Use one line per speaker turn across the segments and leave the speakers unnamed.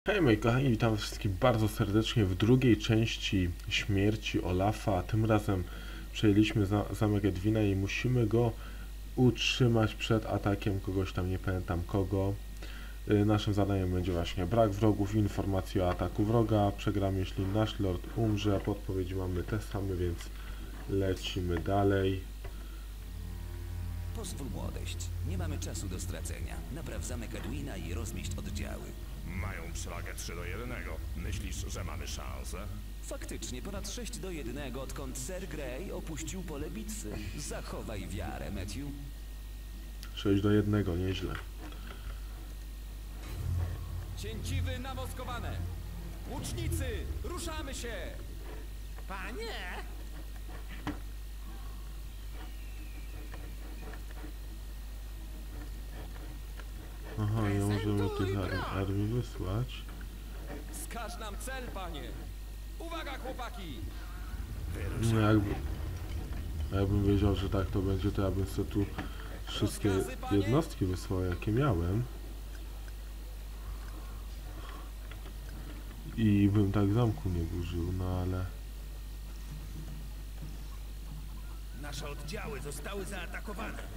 Hej moi kochani, witam wszystkich bardzo serdecznie w drugiej części śmierci Olafa. Tym razem przejęliśmy zamek Edwina i musimy go utrzymać przed atakiem kogoś tam, nie pamiętam kogo. Naszym zadaniem będzie właśnie brak wrogów, informacji o ataku wroga. Przegramy, jeśli nasz lord umrze, a podpowiedzi mamy te same, więc lecimy dalej.
Pozwól mu odejść. Nie mamy czasu do stracenia. Napraw zamek Edwina i rozmieść oddziały.
Mają przewagę 3-1. Myślisz, że mamy szansę?
Faktycznie ponad 6-1, odkąd Sir Grey opuścił pole bitwy. Zachowaj wiarę, Matthew.
6-1, nieźle.
Cięciwy nawoskowane! Łucznicy, ruszamy się! Panie!
Aha, nie możemy tych armii wysłać.
Wskaż nam cel, panie! Uwaga, chłopaki!
No jakbym wiedział, że tak to będzie, to ja bym sobie tu wszystkie jednostki wysłał, jakie miałem. I bym tak zamku nie burzył, no ale...
Nasze oddziały zostały zaatakowane.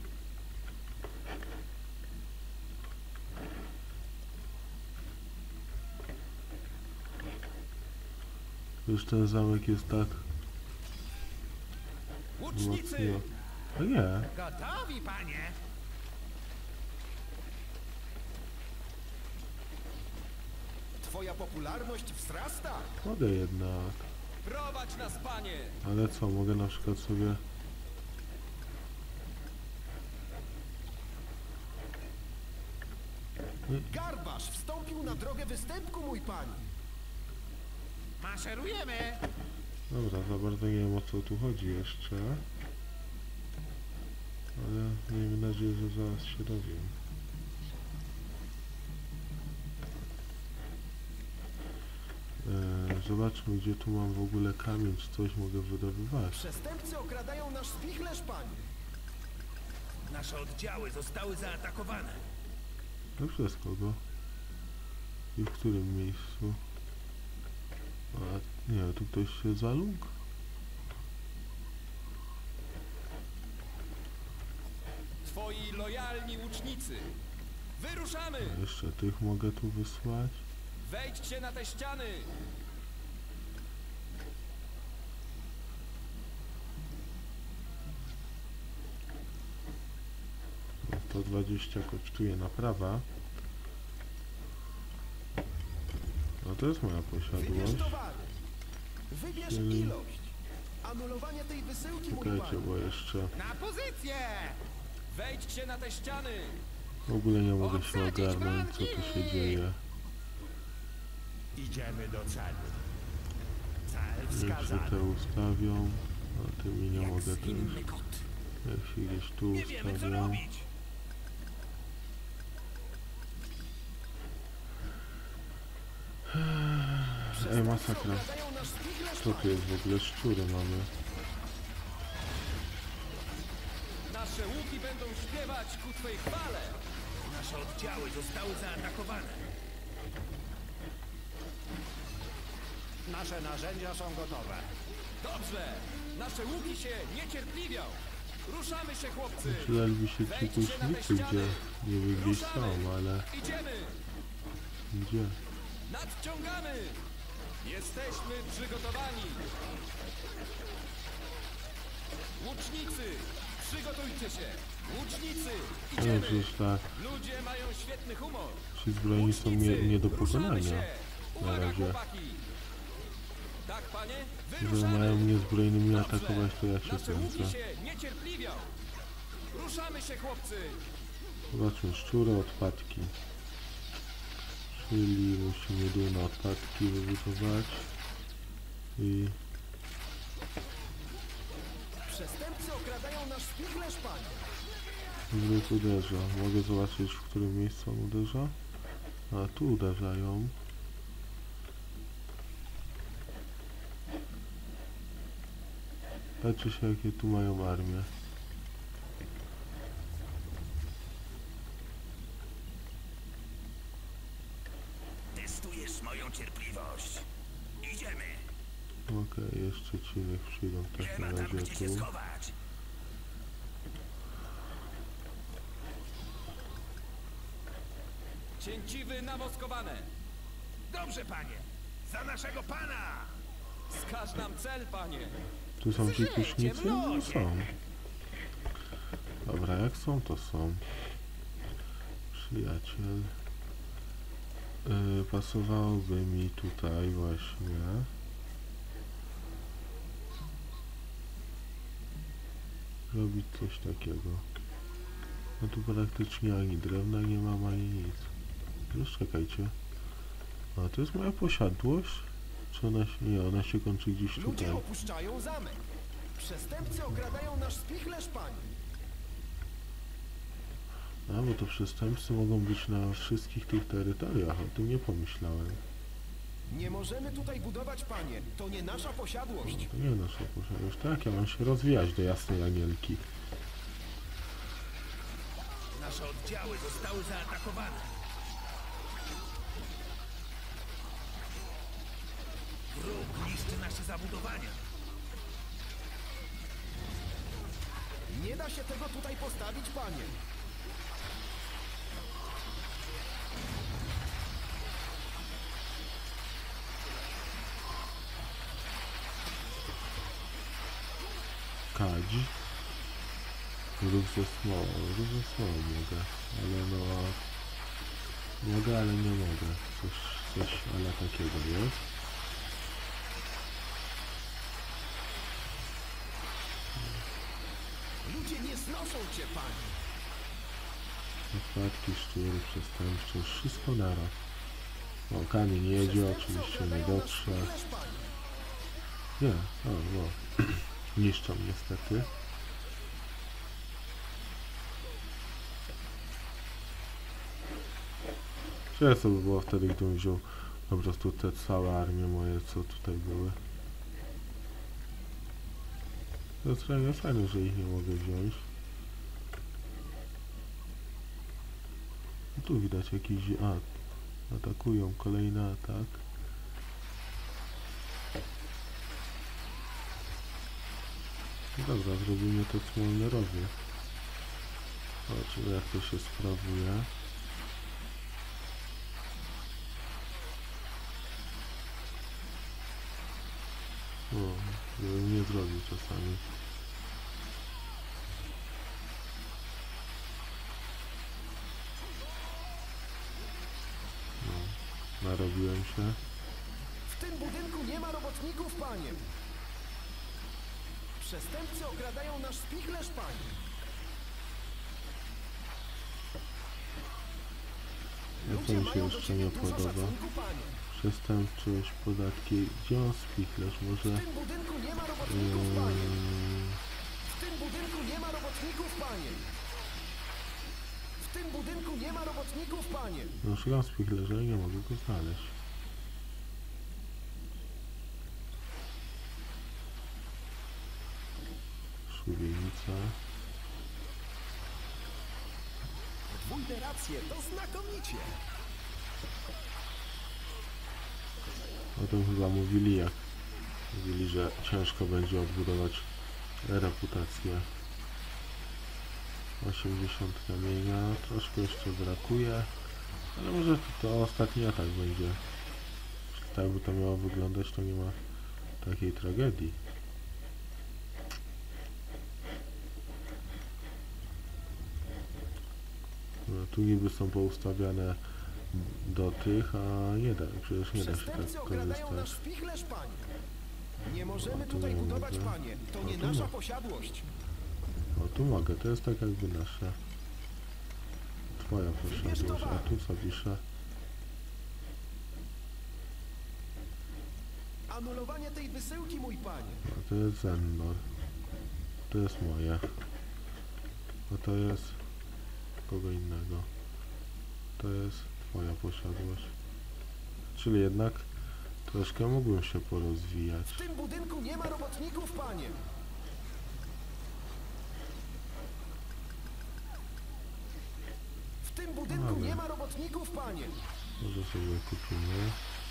Już ten zamek jest tak
Łucznicy!
mocno... A nie,
Gotowi, panie! Twoja popularność wzrasta!
mogę jednak.
Prowadź nas, panie!
Ale co, mogę na przykład sobie...
Garbasz wstąpił na drogę występku, mój pani.
Maszerujemy!
Dobra, za bardzo nie wiem, o co tu chodzi jeszcze. Ale miejmy nadzieję, że zaraz się dowiem. Zobaczmy, gdzie tu mam w ogóle kamień, czy coś mogę wydobywać.
Przestępcy okradają nasz spichlerz, pani.
Nasze oddziały zostały zaatakowane.
No przez kogo? I w którym miejscu? A nie, tu ktoś się zalógł?
Twoi lojalni łucznicy! Wyruszamy!
A jeszcze tych mogę tu wysłać?
Wejdźcie na te ściany!
120 kosztuje naprawa. No to jest moja
Wybierz
posiadłość.
towary. Wybierz ilość. Anulowanie tej wysyłki, mój
Czekajcie,
pani.
bo jeszcze
Na pozycję! Wejdźcie na te ściany!
w ogóle nie mogę się ogarnąć, co tu się dzieje.
Idziemy do celu. Cel
Niech się
wskazany.
te ustawią. A tymi nie mogę też.
Zwinny kot.
Jak się gdzieś tu
Nie wiemy, co
ustawią.
robić.
Ej, masakra.
Okradają nasz spichlerz,
Co tu jest w ogóle? Szczury mamy.
Nasze łuki będą śpiewać ku twej chwale!
Nasze oddziały zostały zaatakowane.
Nasze narzędzia są gotowe.
Dobrze! Nasze łuki się niecierpliwią! Ruszamy się, chłopcy!
Przydaliby się ci kuźnicy, gdzie nie wiem gdzieś są, ale
Idziemy!
gdzie?
Nadciągamy! Jesteśmy przygotowani! Łucznicy! Przygotujcie się! Łucznicy!
No
Idziemy!
przecież tak,
Ludzie mają świetny humor!
ci zbrojni są nie do
Ruszamy
pokonania
się!
na
Uwaga,
razie.
chłopaki! Tak, panie?
Że
Wyruszamy!
mają mnie zbrojnymi
Dobrze.
atakować, to ja się
Nasze łuki
kręcę.
się niecierpliwią! Ruszamy się, chłopcy!
Zobaczmy, szczury, odpadki. Czyli musimy durne odpadki wybudować. I
Przestępcy okradają nasz spichlerz, pani.
zwrót uderza. Mogę zobaczyć, w którym miejscu on uderza? A, tu uderzają. Patrzcie się, jakie tu mają armię.
Testujesz moją cierpliwość. Idziemy.
Okej, jeszcze ci niech przyjdą w
Nie
takim
ma tam
razie
gdzie się
tu.
schować.
Cięciwy nawoskowane.
Dobrze, panie. Za naszego pana!
Wskaż nam cel, panie.
Tu są ci
Zlecie
kusznicy? No
mrozie.
są. Dobra, jak są, to są. Przyjaciel. Pasowałoby mi tutaj właśnie. Robić coś takiego. No tu praktycznie ani drewna nie mam, ani nic. Już czekajcie. A to jest moja posiadłość? Czy ona się... Nie, ona się kończy gdzieś tutaj.
Ludzie opuszczają zamek. Przestępcy okradają nasz spichlerz, panie.
A, bo to przestępcy mogą być na wszystkich tych terytoriach, o tym nie pomyślałem.
Nie możemy tutaj budować, panie. To nie nasza posiadłość.
To nie nasza posiadłość. Tak, ja mam się rozwijać do jasnej anielki.
Nasze oddziały zostały zaatakowane. Wróg niszczy nasze zabudowania.
Nie da się tego tutaj postawić, panie.
Kadzi. Rób ze smołą. Rób ze smołą mogę. Ale no... Mogę, ale nie mogę. Coś ale takiego jest.
Ludzie nie znoszą cię, panie.
Nakładki, szczury, przestępczość. Wszystko naraz. O, kamień jedzie,
Przestępcy
oczywiście nie
okradają nasz
dotrze.
spichlerz, panie.
Nie, o, no. Niszczą niestety. Ciekawe by było wtedy, gdybym wziął po prostu te całe armie moje, co tutaj były. To jest trochę fajne, że ich nie mogę wziąć. No tu widać jakiś... A, atakują, kolejny atak. No dobra, zrobimy to Smolnerowie. Zobaczymy jak to się sprawuje. O, żebym nie zrobił czasami. No, narobiłem się.
W tym budynku nie ma robotników, panie. Przestępcy okradają nasz spichlerz, panie.
Ja to
Ludzie
mi się
mają do
jeszcze
ciebie
nie
dużo
podoba.
szacunku, panie.
Przestępczość, podatki. Gdzie on spichlerz?
W
Może...
tym budynku nie ma robotników, panie. W tym budynku nie ma robotników, panie. W tym budynku nie ma robotników, panie.
No szukam spichlerza i nie mogę go znaleźć. Szubienica.
Wójte rację, to znakomicie.
O tym chyba mówili, jak mówili, że ciężko będzie odbudować reputację. 80 kamienia, troszkę jeszcze brakuje, ale może to ostatni atak będzie. Jeśli tak by to miało wyglądać, to nie ma takiej tragedii. No, tu niby są poustawiane do tych, a nie da, przecież nie da się
Przestępcy
tak
okradają nasz
korzystać.
spichlerz, panie. Nie możemy
tu
tutaj
nie
budować,
mogę.
panie. To nie
tu
nasza
mogę.
posiadłość.
O, tu mogę, to jest tak jakby nasze. Twoja posiadłość, a tu co pisze?
Anulowanie tej wysyłki, mój panie.
A to jest Zennor. To jest moje. A to jest kogo innego. To jest twoja posiadłość. Czyli jednak troszkę mógłbym się porozwijać.
W tym budynku nie ma robotników, panie. W tym budynku
Dobra.
nie ma robotników, panie.
Może sobie kupimy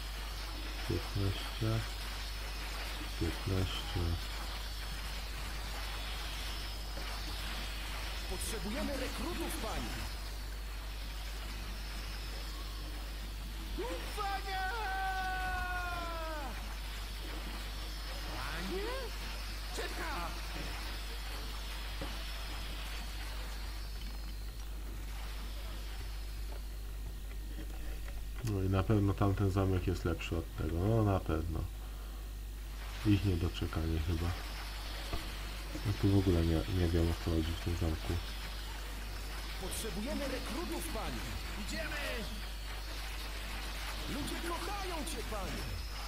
15.
Potrzebujemy rekrutów, panie. Uwaga! Panie? Czeka!
No i na pewno tamten zamek jest lepszy od tego, no na pewno. Ich niedoczekanie chyba. No tu w ogóle nie wiem, o co chodzi w tym zamku.
Potrzebujemy rekrutów, panie.
Idziemy!
Ludzie kochają cię, panie.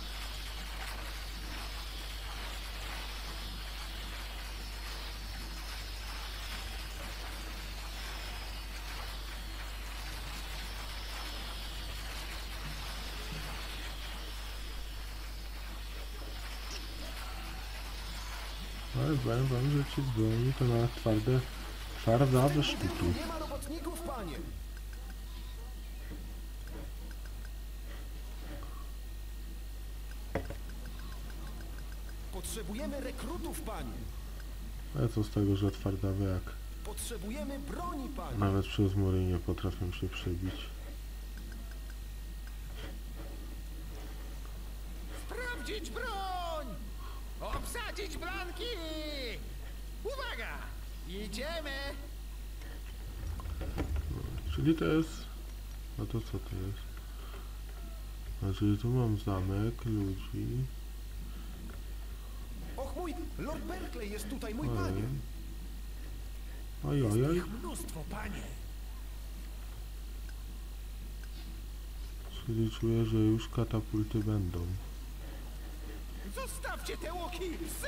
Ale powiem wam, że ci z broni to na twardawe sztuki.
Nie ma robotników, panie. Potrzebujemy rekrutów, panie.
Ale co z tego, że twardawe jak
Potrzebujemy broni, panie.
nawet przez mury nie potrafią się przebić.
Sprawdzić broń! Obsadzić blanki! Uwaga! Idziemy!
Czyli to jest... A to co to jest? A czyli tu mam zamek, ludzi.
Och mój, Lord Berkeley jest tutaj, mój panie.
Ojej.
Ich mnóstwo, panie!
Czyli czuję, że już katapulty będą.
Zostawcie te łuki, psy!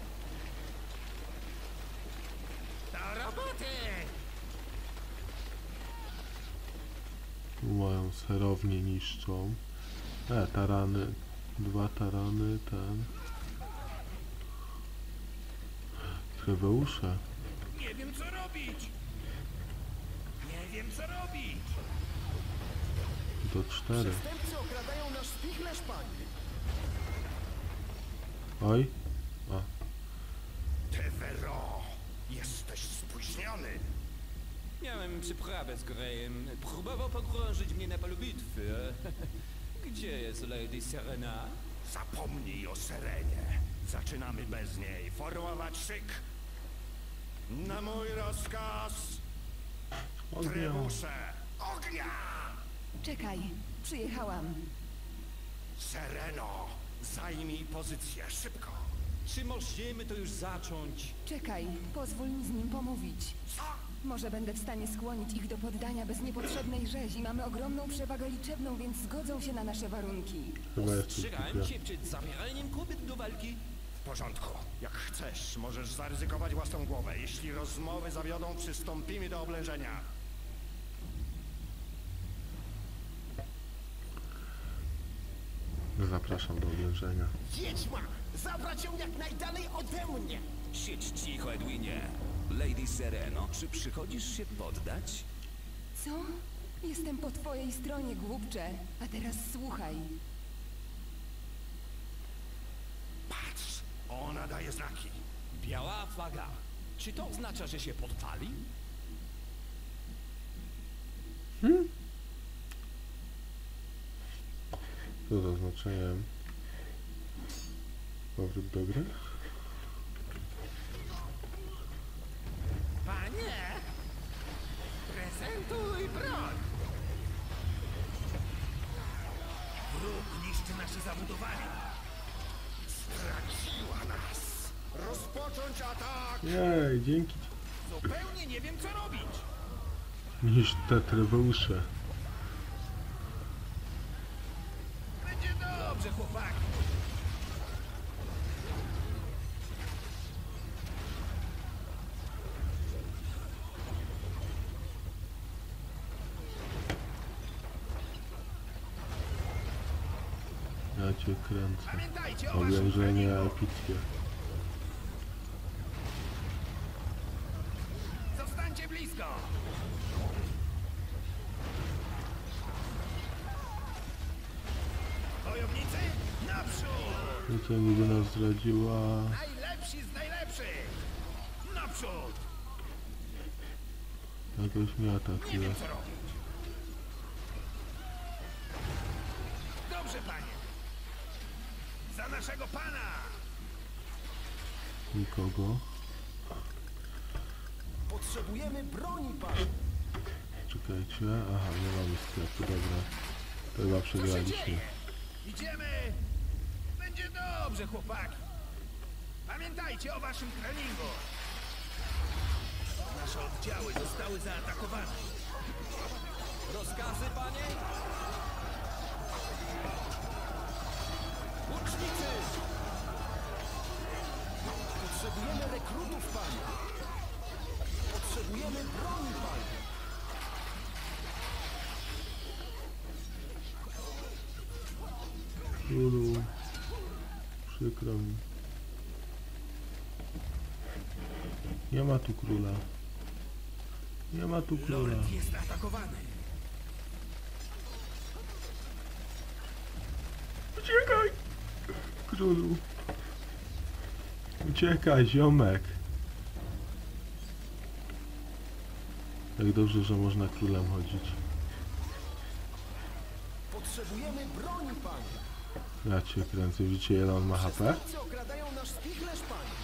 Do roboty!
Tu moją sterownię niszczą. Tarany. 2 tarany, ten. Kreweusze.
Nie wiem, co robić! Nie wiem, co robić!
Do 4.
Przestępcy okradają nasz spichlerz, panie.
Oj.
Tevero, jesteś spóźniony.
Miałem przyprawę z Greyem. Próbował pogrążyć mnie na polu bitwy. Gdzie jest Lady Serena?
Zapomnij o Serenie. Zaczynamy bez niej. Formować szyk. Na mój rozkaz.
Ognia.
Trebusze. Ognia!
Czekaj, przyjechałam.
Sereno, zajmij pozycję szybko.
Czy możemy to już zacząć?
Czekaj, pozwól mi z nim pomówić.
Co?
Może będę w stanie skłonić ich do poddania bez niepotrzebnej rzezi. Mamy ogromną przewagę liczebną, więc zgodzą się na nasze warunki.
Chyba jest tu
Ostrzegałem
głupia.
cię przed zabieraniem kobiet do walki.
W porządku. Jak chcesz, możesz zaryzykować własną głowę. Jeśli rozmowy zawiodą, przystąpimy do oblężenia.
Zapraszam do oblężenia.
Wiedźma, zabrać ją jak najdalej ode mnie.
Siedź cicho, Edwinie. Lady Sereno, czy przychodzisz się poddać?
Co? Jestem po twojej stronie, głupcze. A teraz słuchaj.
Patrz, ona daje znaki.
Biała flaga. Czy to oznacza, że się podpali?
Co z oznaczeniem? Powrót do gry?
Panie! Prezentuj broń! Wróg niszczy nasze zabudowania.
Straciła nas. Rozpocząć atak!
Jej, dzięki.
Zupełnie nie wiem, co robić.
Niż te trybeusze.
Będzie dobrze, chłopaki.
Ja cię kręcę.
Pamiętajcie o waszym
Oblężenie
treningu.
epickie.
Zostańcie blisko. Naprzód!
To niby nas zdradziła.
Najlepsi z najlepszych! Naprzód!
Jakoś mnie
Nie
atakuje.
wiem co robić. Dobrze, panie! Za naszego pana!
Nikogo.
Potrzebujemy broni, panie.
Czekajcie. Aha, nie mamy sklepu, dobra. To chyba
Co się
przegraliśmy.
dzieje? Idziemy! Będzie dobrze, chłopaki! Pamiętajcie o waszym treningu! Nasze oddziały zostały zaatakowane.
Rozkazy, panie?
Łucznicy! Potrzebujemy rekrutów, panie. Potrzebujemy broni, panie.
Królu. Przykro mi. Nie ma tu króla. Nie ma tu króla.
Loret jest atakowany.
Uciekaj! Królu. Uciekaj, ziomek. Jak dobrze, że można królem chodzić.
Potrzebujemy broni, panie.
Ja cię kręcę. Widzicie, ile on ma HP?
Przestępcy okradają nasz spichlerz, panie.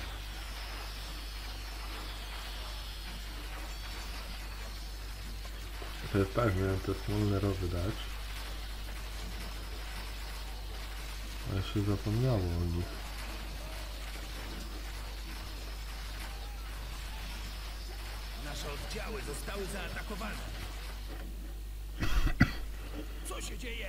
To jest tak, miałem te smolne rowy dać. Ale się zapomniało o nich.
Nasze oddziały zostały zaatakowane. Co się dzieje?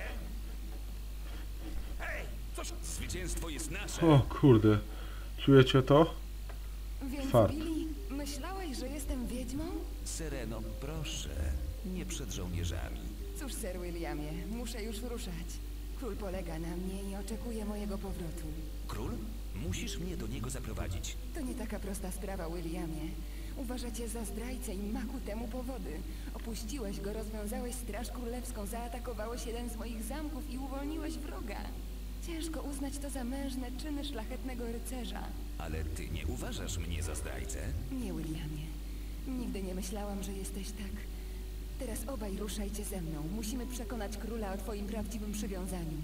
Hej, coś...
Zwycięstwo jest nasze.
O kurde. Czujecie to?
Więc
Fart.
Billy, myślałeś, że jestem wiedźmą?
Sereno, proszę, nie przed żołnierzami.
Cóż, Sir Williamie, muszę już ruszać. Król polega na mnie i oczekuje mojego powrotu.
Król? Musisz mnie do niego zaprowadzić.
To nie taka prosta sprawa, Williamie. Uważa cię za zdrajcę i ma ku temu powody. Opuściłeś go, rozwiązałeś Straż Królewską, zaatakowałeś jeden z moich zamków i uwolniłeś wroga. Ciężko uznać to za mężne czyny szlachetnego rycerza.
Ale ty nie uważasz mnie za zdrajcę?
Nie, Williamie. Nigdy nie myślałam, że jesteś tak. Teraz obaj ruszajcie ze mną. Musimy przekonać króla o twoim prawdziwym przywiązaniu.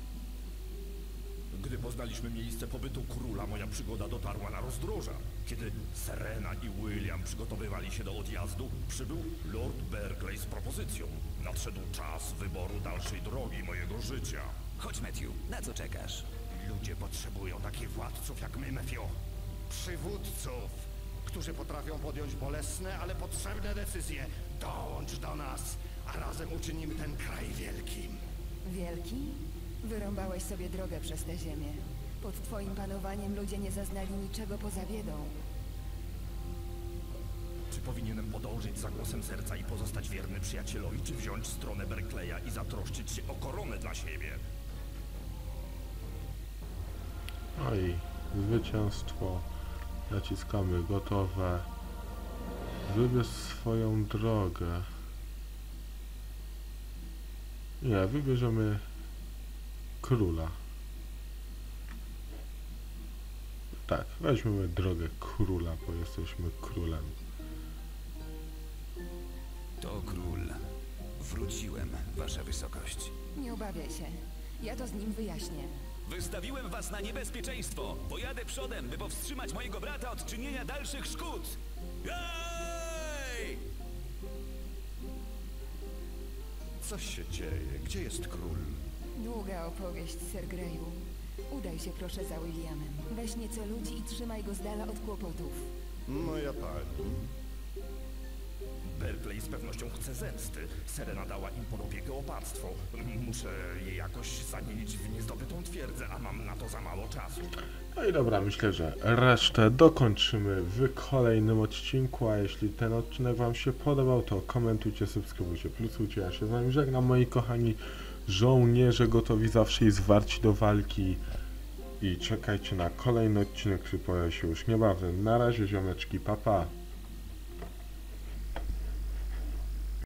Gdy poznaliśmy miejsce pobytu króla, moja przygoda dotarła na rozdroża. Kiedy Serena i William przygotowywali się do odjazdu, przybył Lord Berkeley z propozycją. Nadszedł czas wyboru dalszej drogi mojego życia.
Chodź, Matthew, na co czekasz?
Ludzie potrzebują takich władców jak my, Mefio. Przywódców, którzy potrafią podjąć bolesne, ale potrzebne decyzje. Dołącz do nas, a razem uczynimy ten kraj wielkim.
Wielki? Wyrąbałeś sobie drogę przez tę ziemię. Pod twoim panowaniem ludzie nie zaznali niczego poza biedą.
Czy powinienem podążyć za głosem serca i pozostać wierny przyjacielowi, czy wziąć stronę Berkeleya i zatroszczyć się o koronę dla siebie?
Oj, zwycięstwo. Naciskamy gotowe. Wybierz swoją drogę. Nie, wybierzemy króla. Tak, weźmiemy drogę króla, bo jesteśmy królem.
To król. Wróciłem, wasza wysokość.
Nie obawiaj się. Ja to z nim wyjaśnię.
Wystawiłem was na niebezpieczeństwo. Pojadę przodem, by powstrzymać mojego brata od czynienia dalszych szkód. Ej!
Coś się dzieje. Gdzie jest król?
Długa opowieść, Sir Greyu. Udaj się proszę za Williamem. Weź nieco ludzi i trzymaj go z dala od kłopotów.
Moja pani. Berkeley z pewnością chce zemsty. Serena dała im pod opiekę opactwo. Muszę je jakoś zamienić w niezdobytą twierdzę, a mam na to za mało czasu.
No i dobra, myślę, że resztę dokończymy w kolejnym odcinku, a jeśli ten odcinek wam się podobał, to komentujcie, subskrybujcie, plusujcie. Ja się z wami żegnam, moi kochani żołnierze, gotowi zawsze i zwarci do walki. I czekajcie na kolejny odcinek, który pojawi się już niebawem. Na razie, ziomeczki, pa pa.